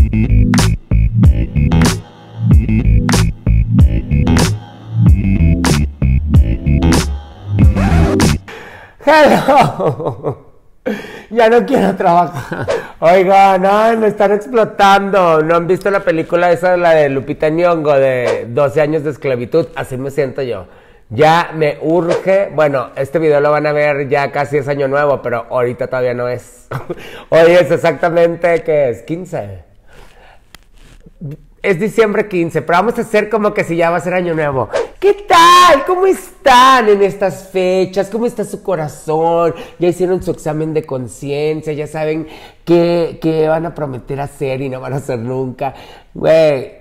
Hello. Ya no quiero trabajar. Oigan, no, me están explotando. ¿No han visto la película esa, la de Lupita Nyong'o, de 12 años de esclavitud? Así me siento yo. Ya me urge. Bueno, este video lo van a ver ya casi es año nuevo, pero ahorita todavía no es. Hoy es exactamente, ¿qué es? 15. Es diciembre 15, pero vamos a hacer como que si ya va a ser año nuevo. ¿Qué tal? ¿Cómo están en estas fechas? ¿Cómo está su corazón? ¿Ya hicieron su examen de conciencia? ¿Ya saben qué van a prometer hacer y no van a hacer nunca? Güey,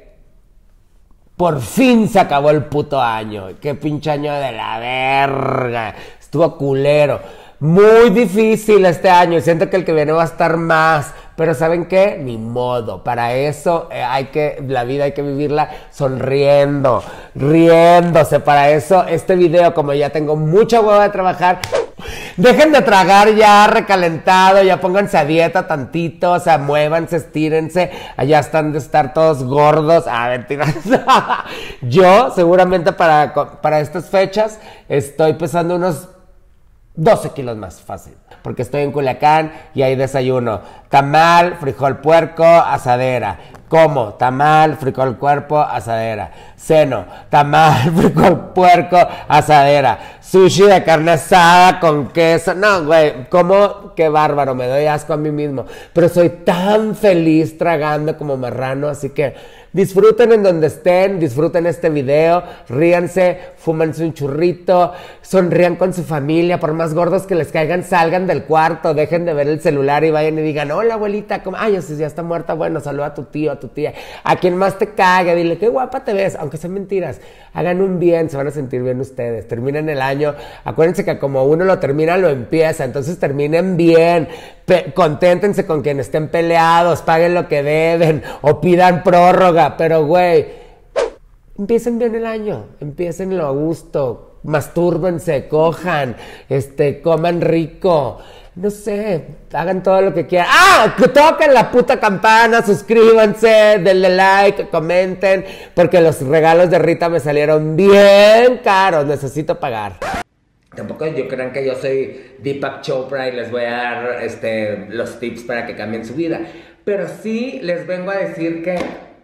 por fin se acabó el puto año. Qué pinche año de la verga. Estuvo culero. Muy difícil este año. Siento que el que viene va a estar más. Pero ¿saben qué? Ni modo. Para eso la vida hay que vivirla sonriendo, riéndose. Para eso este video, como ya tengo mucha hueva de trabajar, dejen de tragar ya recalentado, ya pónganse a dieta tantito, o sea, muévanse, estírense. Allá están de estar todos gordos. Ah, mentiras. Yo seguramente para estas fechas estoy pesando unos 12 kilos más fácil, porque estoy en Culiacán y hay desayuno, tamal, frijol puerco, asadera. Como tamal, frijol puerco, asadera. Ceno, tamal, frijol puerco, asadera. Sushi de carne asada con queso. No, güey, como qué bárbaro, me doy asco a mí mismo. Pero soy tan feliz tragando como marrano, así que disfruten en donde estén, disfruten este video, ríanse, fúmense un churrito, sonrían con su familia, por más gordos que les caigan, salgan del cuarto, dejen de ver el celular y vayan y digan, hola abuelita, ¿cómo? Ay, ya está muerta, bueno, saluda a tu tío, a tu tía, a quien más te cague, dile, qué guapa te ves, aunque sean mentiras, hagan un bien, se van a sentir bien ustedes, terminen el año, acuérdense que como uno lo termina, lo empieza, entonces terminen bien, conténtense con quienes estén peleados, paguen lo que deben, o pidan prórroga, pero güey, empiecen bien el año, empiecenlo a gusto, mastúrbense, cojan, coman rico, no sé, hagan todo lo que quieran. ¡Ah! Toquen la puta campana, suscríbanse, denle like, comenten, porque los regalos de Rita me salieron bien caros, necesito pagar. Tampoco yo crean que yo soy Deepak Chopra y les voy a dar los tips para que cambien su vida, pero sí les vengo a decir que,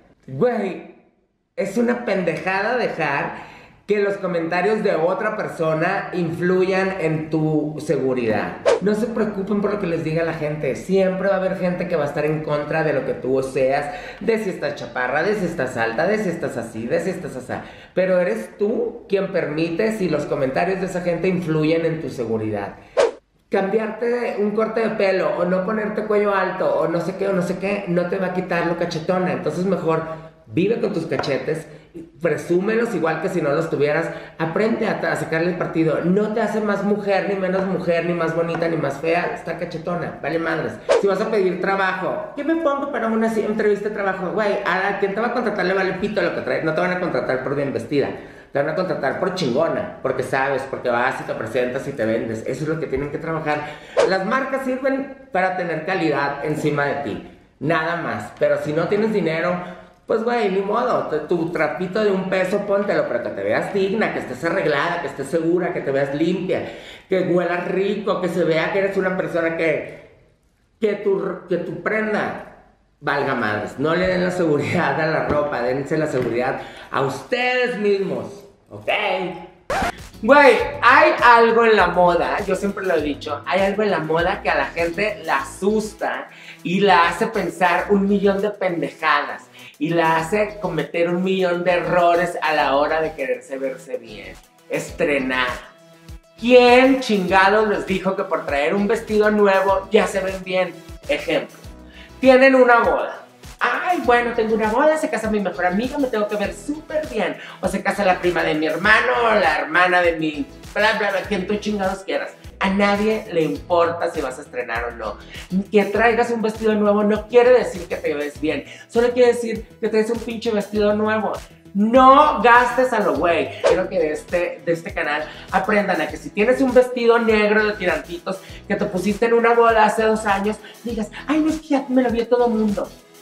güey, es una pendejada dejar que los comentarios de otra persona influyan en tu seguridad. No se preocupen por lo que les diga la gente. Siempre va a haber gente que va a estar en contra de lo que tú seas, de si estás chaparra, de si estás alta, de si estás así, de si estás así. Pero eres tú quien permite si los comentarios de esa gente influyen en tu seguridad. Cambiarte un corte de pelo o no ponerte cuello alto o no sé qué, no te va a quitar lo cachetona. Entonces mejor vive con tus cachetes, presúmelos igual que si no los tuvieras, aprende a sacarle el partido, no te hace más mujer, ni menos mujer, ni más bonita, ni más fea, está cachetona, vale madres. Si vas a pedir trabajo, ¿qué me pongo para una entrevista de trabajo? Güey, a quien te va a contratar le vale pito lo que traes, no te van a contratar por bien vestida, te van a contratar por chingona, porque sabes, porque vas y te presentas y te vendes, eso es lo que tienen que trabajar. Las marcas sirven para tener calidad encima de ti, nada más, pero si no tienes dinero, pues güey, ni modo, tu trapito de $1 póntelo para que te veas digna, que estés arreglada, que estés segura, que te veas limpia, que huelas rico, que se vea que eres una persona que tu prenda valga madres. No le den la seguridad a la ropa, dense la seguridad a ustedes mismos, ¿ok? Güey, hay algo en la moda, yo siempre lo he dicho, hay algo en la moda que a la gente la asusta y la hace pensar 1.000.000 de pendejadas y la hace cometer 1.000.000 de errores a la hora de quererse verse bien. Estrenar. ¿Quién chingados les dijo que por traer un vestido nuevo ya se ven bien? Ejemplo, tienen una boda. Ay, bueno, tengo una boda, se casa mi mejor amiga, me tengo que ver súper bien. O se casa la prima de mi hermano, o la hermana de mi... bla, bla, bla, quien tú chingados quieras. A nadie le importa si vas a estrenar o no. Que traigas un vestido nuevo no quiere decir que te ves bien. Solo quiere decir que traes un pinche vestido nuevo. No gastes a lo güey. Quiero que de este canal aprendan a que si tienes un vestido negro de tirantitos que te pusiste en una boda hace 2 años, digas, ay, no, es que ya me lo vio todo el mundo.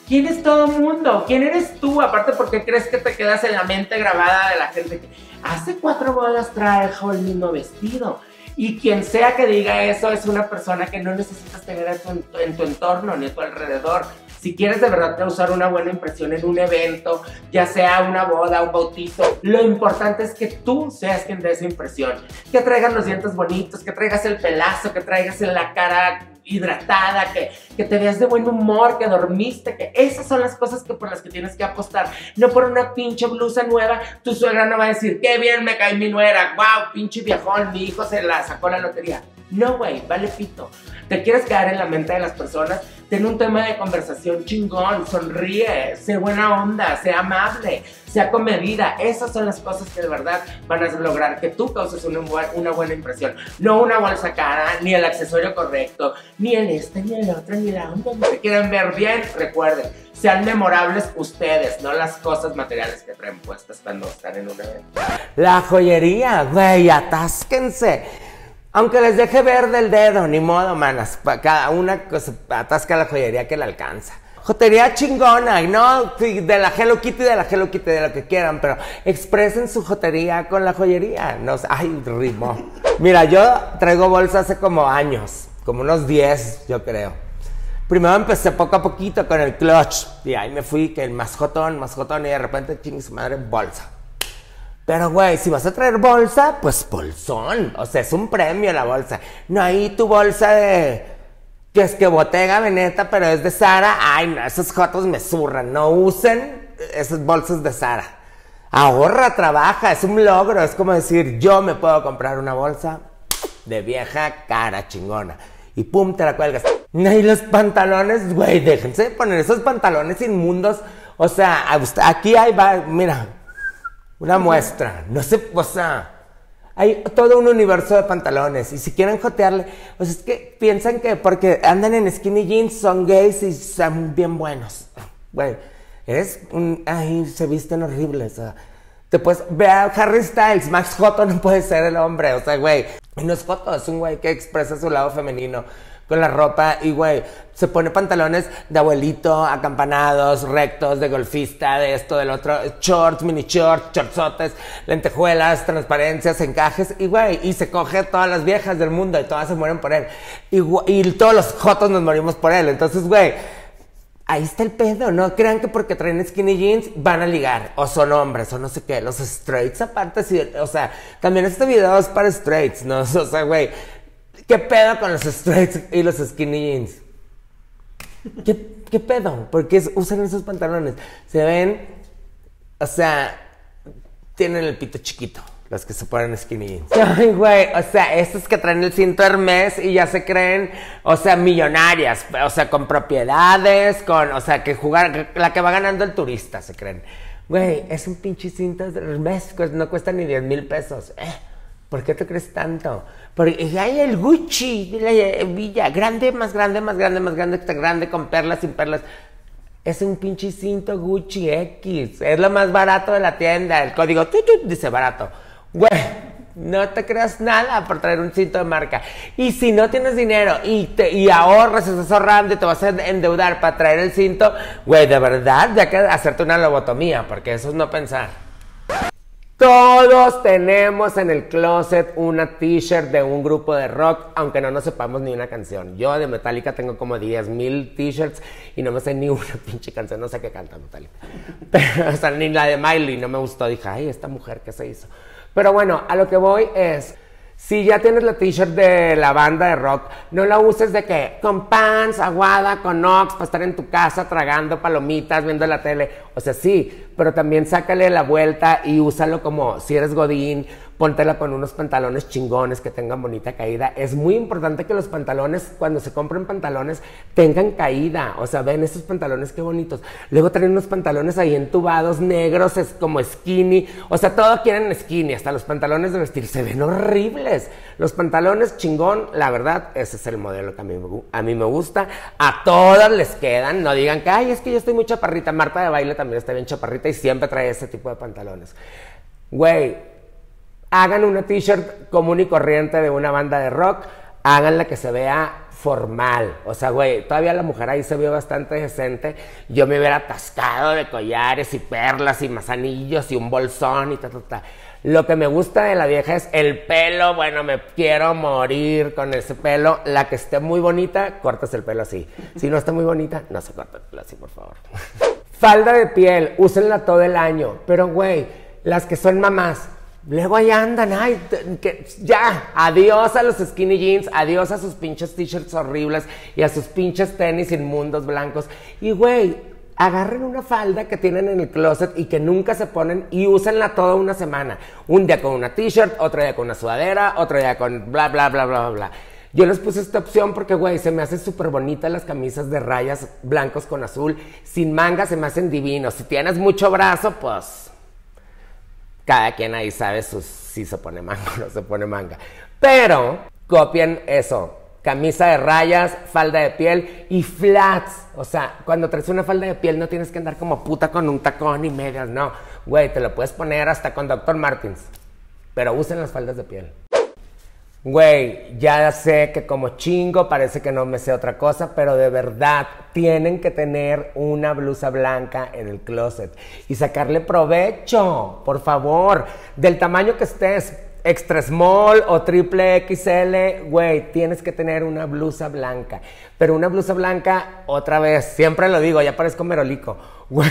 ¿Quién es todo mundo? ¿Quién eres tú? Aparte, ¿por qué crees que te quedas en la mente grabada de la gente que hace 4 bodas trajo el mismo vestido? Y quien sea que diga eso es una persona que no necesitas tener en tu entorno ni a tu alrededor. Si quieres de verdad causar una buena impresión en un evento, ya sea una boda, un bautizo, lo importante es que tú seas quien dé esa impresión. Que traigas los dientes bonitos, que traigas el pelazo, que traigas la cara hidratada, que te veas de buen humor, que dormiste, que esas son las cosas por las que tienes que apostar. No por una pinche blusa nueva. Tu suegra no va a decir, qué bien me cae mi nuera, wow, pinche viejón, mi hijo se la sacó la lotería. No, güey, vale pito. ¿Te quieres quedar en la mente de las personas? Ten un tema de conversación chingón, sonríe, sé buena onda, sé amable, sea comedida. Esas son las cosas que de verdad van a lograr que tú causes una buena impresión. No una bolsa cara, ni el accesorio correcto, ni el ni el otro, ni la onda. Si quieren ver bien, recuerden, sean memorables ustedes, no las cosas materiales que traen puestas cuando están en un evento. La joyería, güey, atásquense. Aunque les deje ver del dedo, ni modo, manas. Cada una cosa atasca la joyería que le alcanza. Jotería chingona, y no de la Hello Kitty, de lo que quieran, pero expresen su jotería con la joyería. No sé, ay, ritmo. Mira, yo traigo bolsa hace como años, como unos 10, yo creo. Primero empecé poco a poquito con el clutch, y ahí me fui, que el más jotón, y de repente, chingue su madre, bolsa. Pero, güey, si vas a traer bolsa, pues bolsón. O sea, es un premio la bolsa. No hay tu bolsa de... que es que Bottega Veneta, pero es de Zara. Ay, no, esos jotos me zurran. No usen esas bolsas de Zara. Ahorra, trabaja, es un logro. Es como decir, yo me puedo comprar una bolsa de vieja cara chingona. Y pum, te la cuelgas. Y los pantalones, güey, déjense de poner esos pantalones inmundos. O sea, aquí hay... mira... una muestra, no sé, o sea, hay todo un universo de pantalones y si quieren jotearle, pues es que piensan que porque andan en skinny jeans son gays y son bien buenos. Güey, ay, se visten horribles, o sea, te puedes, ve a Harry Styles, Max Joto no puede ser el hombre, o sea, güey, no es joto, es un güey que expresa su lado femenino con la ropa y, güey, se pone pantalones de abuelito, acampanados, rectos, de golfista, de esto, del otro, shorts, mini shorts, shortsotes, lentejuelas, transparencias, encajes, y, güey, y se coge todas las viejas del mundo y todas se mueren por él. Y todos los jotos nos morimos por él. Entonces, güey, ahí está el pedo. No crean que porque traen skinny jeans van a ligar, o son hombres, o no sé qué. Los straights aparte, sí, o sea, también este video es para straights, ¿no? O sea, güey, ¿qué pedo con los straights y los skinny jeans? ¿Qué pedo? ¿Por qué usan esos pantalones? Se ven, o sea, tienen el pito chiquito, los que se ponen skinny jeans. Ay, güey, o sea, estos que traen el cinto Hermes y ya se creen, o sea, millonarias, o sea, con propiedades, o sea, que la que va ganando el turista, se creen. Güey, es un pinche cinto de Hermes, no cuesta ni 10,000 pesos. ¿Por qué te crees tanto? Porque hay el Gucci de la Villa, grande, más grande, extra grande, con perlas, sin perlas. Es un pinche cinto Gucci X. Es lo más barato de la tienda. El código dice barato. Güey, no te creas nada por traer un cinto de marca. Y si no tienes dinero y ahorras, estás ahorrando y te vas a endeudar para traer el cinto, güey, de verdad, ya que hacerte una lobotomía, porque eso es no pensar. Todos tenemos en el closet una t-shirt de un grupo de rock, aunque no nos sepamos ni una canción. Yo de Metallica tengo como 10,000 t-shirts y no me sé ni una pinche canción, no sé qué canta Metallica. Pero, o sea, ni la de Miley, no me gustó. Dije, ay, esta mujer, ¿qué se hizo? Pero bueno, a lo que voy es, si ya tienes la t-shirt de la banda de rock, no la uses de que con pants, aguada, con Ox, para estar en tu casa tragando palomitas, viendo la tele. O sea, sí, pero también sácale la vuelta y úsalo como si eres godín, póntela con unos pantalones chingones que tengan bonita caída. Es muy importante que los pantalones, cuando se compren pantalones, tengan caída. O sea, ven estos pantalones qué bonitos. Luego traen unos pantalones ahí entubados, negros, es como skinny. O sea, todo quieren skinny, hasta los pantalones de vestir. Se ven horribles. Los pantalones chingón, la verdad, ese es el modelo que a mí me gusta. A todas les quedan. No digan que, ay, es que yo estoy muy chaparrita. Marta de Baile también está bien chaparrita y siempre trae ese tipo de pantalones. Güey, hagan una t-shirt común y corriente de una banda de rock, háganla que se vea formal. O sea, güey, todavía la mujer ahí se vio bastante decente. Yo me hubiera atascado de collares y perlas y más anillos y un bolsón y ta. Lo que me gusta de la vieja es el pelo. Bueno, me quiero morir con ese pelo. La que esté muy bonita, cortas el pelo así. Si no está muy bonita, no se corta el pelo así, por favor. Falda de piel, úsenla todo el año. Pero, güey, las que son mamás, luego ahí andan, ay, ya, adiós a los skinny jeans, adiós a sus pinches t-shirts horribles y a sus pinches tenis inmundos blancos. Y, güey, agarren una falda que tienen en el closet y que nunca se ponen y úsenla toda una semana. Un día con una t-shirt, otro día con una sudadera, otro día con bla, bla, bla, bla, bla. Yo les puse esta opción porque, güey, se me hacen súper bonitas las camisas de rayas blancos con azul. Sin manga se me hacen divinos. Si tienes mucho brazo, pues cada quien ahí sabe si se pone manga o no se pone manga. Pero copien eso. Camisa de rayas, falda de piel y flats. O sea, cuando traes una falda de piel no tienes que andar como puta con un tacón y medias, no. Güey, te lo puedes poner hasta con Dr. Martens. Pero usen las faldas de piel. Güey, ya sé que como chingo parece que no me sé otra cosa, pero de verdad tienen que tener una blusa blanca en el closet y sacarle provecho, por favor, del tamaño que estés. Extra small o triple XL, güey, tienes que tener una blusa blanca. Pero una blusa blanca, otra vez, siempre lo digo, ya parezco merolico, güey,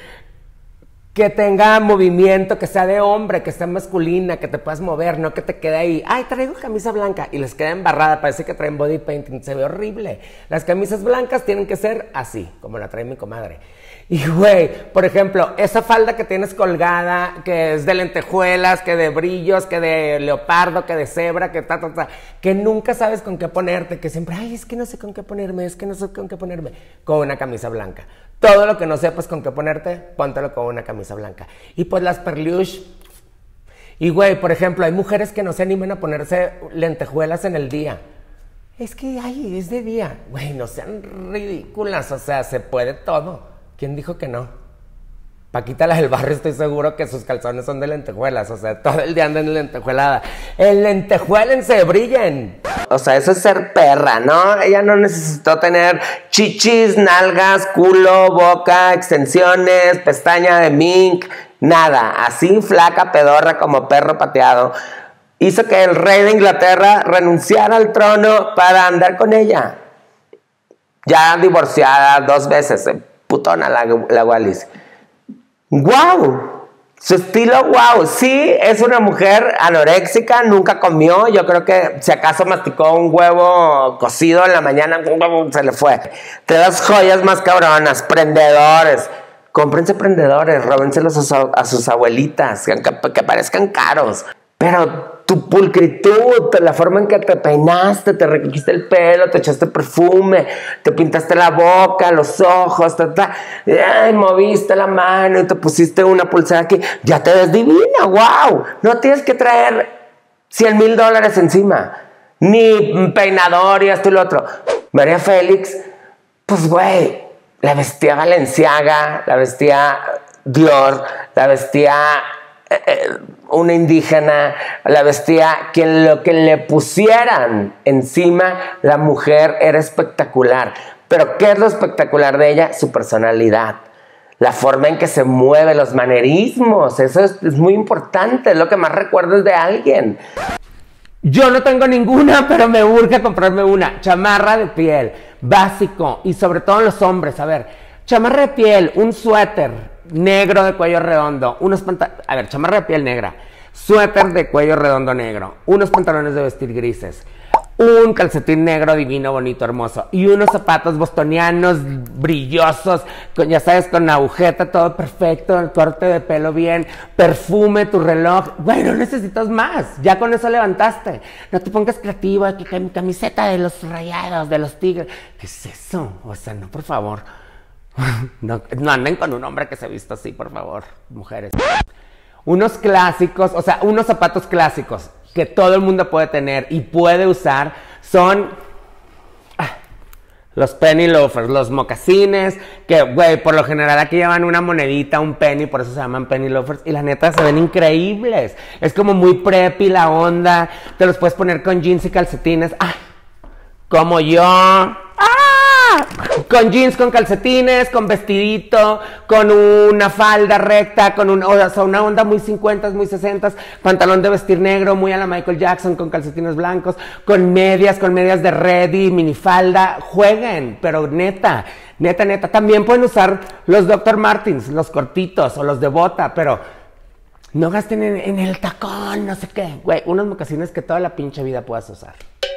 que tenga movimiento, que sea de hombre, que sea masculina, que te puedas mover, no que te quede ahí, ay, traigo camisa blanca y les queda embarrada, parece que traen body painting, se ve horrible. Las camisas blancas tienen que ser así, como la trae mi comadre. Y, güey, por ejemplo, esa falda que tienes colgada, que es de lentejuelas, que de brillos, que de leopardo, que de cebra, que que nunca sabes con qué ponerte, que siempre, ay, es que no sé con qué ponerme, es que no sé con qué ponerme, con una camisa blanca. Todo lo que no sepas con qué ponerte, póntelo con una camisa blanca. Y pues las perluche. Y, güey, por ejemplo, hay mujeres que no se animan a ponerse lentejuelas en el día. Es que, ay, es de día. Güey, no sean ridículas, o sea, se puede todo. ¿Quién dijo que no? Paquita, la del barrio, estoy seguro que sus calzones son de lentejuelas. O sea, todo el día andan en lentejuelada. ¡En lentejuélense, brillen! O sea, eso es ser perra, ¿no? Ella no necesitó tener chichis, nalgas, culo, boca, extensiones, pestaña de mink, nada. Así flaca, pedorra, como perro pateado. Hizo que el rey de Inglaterra renunciara al trono para andar con ella. Ya divorciada 2 veces, putona la Wallis. ¡Guau! Su estilo, wow. Sí, es una mujer anoréxica, nunca comió. Yo creo que si acaso masticó un huevo cocido en la mañana, se le fue. Te das joyas más cabronas, prendedores. Cómprense prendedores, róbenselos a sus abuelitas, que parezcan caros. Pero tu pulcritud, la forma en que te peinaste, te recogiste el pelo, te echaste perfume, te pintaste la boca, los ojos, moviste la mano y te pusiste una pulsera aquí, ya te ves divina, wow. No tienes que traer $100,000 encima, ni peinador y esto y lo otro. María Félix, pues güey, la vestía Balenciaga, la vestía Dior, la vestía una indígena, la vestía quien lo que le pusieran encima, la mujer era espectacular. Pero ¿qué es lo espectacular de ella? Su personalidad, la forma en que se mueve, los manerismos. Eso es muy importante, es lo que más recuerdo de alguien. Yo no tengo ninguna, pero me urge comprarme una chamarra de piel, básico, y sobre todo en los hombres. A ver, chamarra de piel, un suéter negro de cuello redondo, chamarra de piel negra, suéter de cuello redondo negro, unos pantalones de vestir grises, un calcetín negro divino, bonito, hermoso, y unos zapatos bostonianos brillosos, ya sabes, con agujeta, todo perfecto, el corte de pelo bien, perfume, tu reloj. Güey, no necesitas más, ya con eso levantaste. No te pongas creativo, que mi camiseta de los Rayados, de los Tigres. ¿Qué es eso? O sea, no, por favor. No anden con un hombre que se vista así, por favor, mujeres. Unos clásicos, o sea, unos zapatos clásicos que todo el mundo puede tener y puede usar son los penny loafers, los mocasines, que, güey, por lo general aquí llevan una monedita, un penny, por eso se llaman penny loafers, y la neta se ven increíbles. Es como muy preppy la onda, te los puedes poner con jeans y calcetines. como yo. ¡Ah! Con jeans, con calcetines, con vestidito, con una falda recta, o sea, una onda muy 50s, muy 60s, pantalón de vestir negro, muy a la Michael Jackson, con calcetines blancos, con medias de Reddy, minifalda. Jueguen, pero neta. También pueden usar los Dr. Martens, los cortitos o los de bota, pero no gasten en el tacón, no sé qué. Güey, unos mocasines que toda la pinche vida puedas usar.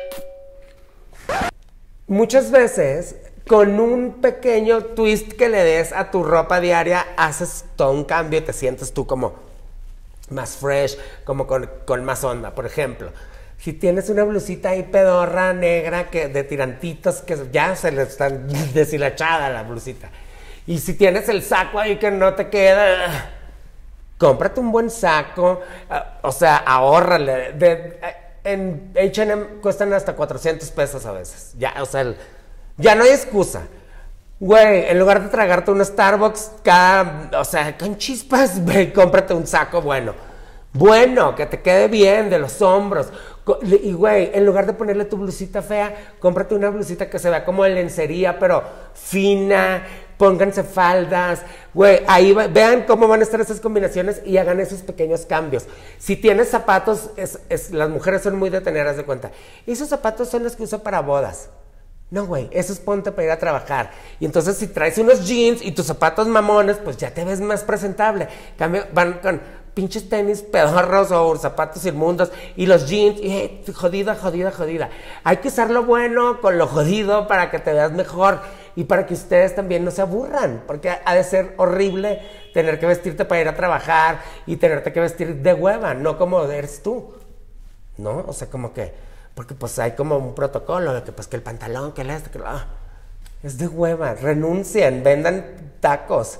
Muchas veces, con un pequeño twist que le des a tu ropa diaria, haces todo un cambio y te sientes tú como más fresh, como con más onda. Por ejemplo, si tienes una blusita ahí pedorra, negra, de tirantitos, que ya se le están deshilachada la blusita. Y si tienes el saco ahí que no te queda, cómprate un buen saco, o sea, ahórrale. En H&M cuestan hasta 400 pesos a veces. Ya, o sea, ya no hay excusa. Güey, en lugar de tragarte un Starbucks o sea, con chispas, güey, cómprate un saco bueno, que te quede bien de los hombros. Y güey, en lugar de ponerle tu blusita fea, cómprate una blusita que se vea como de lencería, pero fina. Pónganse faldas, güey, ahí vean cómo van a estar esas combinaciones y hagan esos pequeños cambios. Si tienes zapatos, las mujeres son muy de tener, haz de cuenta. Y esos zapatos son los que uso para bodas. No, güey, esos ponte para ir a trabajar. Y entonces si traes unos jeans y tus zapatos mamones, pues ya te ves más presentable. Cambio, van con pinches tenis pedorros o zapatos inmundos y los jeans, y jodida. Hay que usar lo bueno con lo jodido para que te veas mejor y para que ustedes también no se aburran, porque ha de ser horrible tener que vestirte para ir a trabajar y tenerte que vestir de hueva, no como eres tú, ¿no? O sea, como que, porque pues hay como un protocolo de que pues que el pantalón, que es de hueva, renuncien, vendan tacos.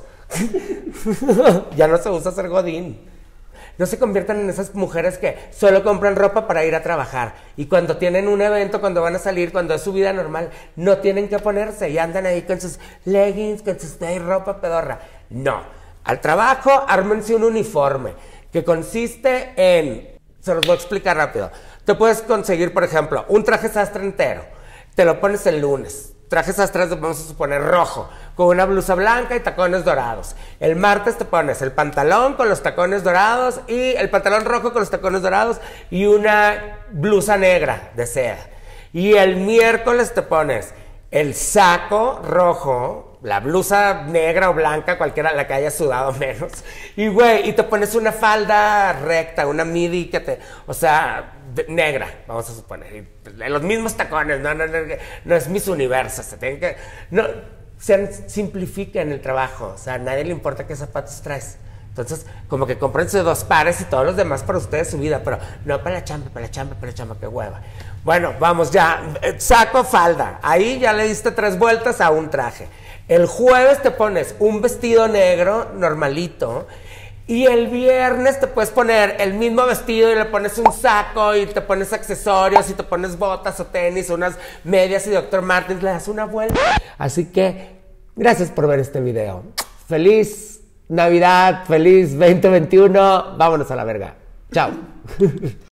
Ya no se usa ser godín. No se conviertan en esas mujeres que solo compran ropa para ir a trabajar y cuando tienen un evento, cuando van a salir, cuando es su vida normal, no tienen que ponerse y andan ahí con sus leggings, con sus ropa pedorra. No, al trabajo ármense un uniforme que consiste en, se los voy a explicar rápido. Te puedes conseguir, por ejemplo, un traje sastre entero, te lo pones el lunes. Trajes sastres, vamos a suponer rojo, con una blusa blanca y tacones dorados. El martes te pones el pantalón con los tacones dorados y el pantalón rojo con los tacones dorados y una blusa negra de seda. Y el miércoles te pones el saco rojo, la blusa negra o blanca, cualquiera la que haya sudado menos. Y güey, y te pones una falda recta, una midi o sea, negra, vamos a suponer. Los mismos tacones, no es Miss Universo, se tienen que, no, simplifiquen el trabajo, o sea, a nadie le importa qué zapatos traes. Entonces, como que cómprense 2 pares y todos los demás para ustedes su vida, pero no para la chamba, qué hueva. Bueno, vamos ya, saco, falda, ahí ya le diste 3 vueltas a un traje. El jueves te pones un vestido negro normalito y el viernes te puedes poner el mismo vestido y le pones un saco y te pones accesorios y te pones botas o tenis, unas medias y Dr. Martens, le das una vuelta. Así que, gracias por ver este video. Feliz Navidad, feliz 2021, vámonos a la verga. Chao.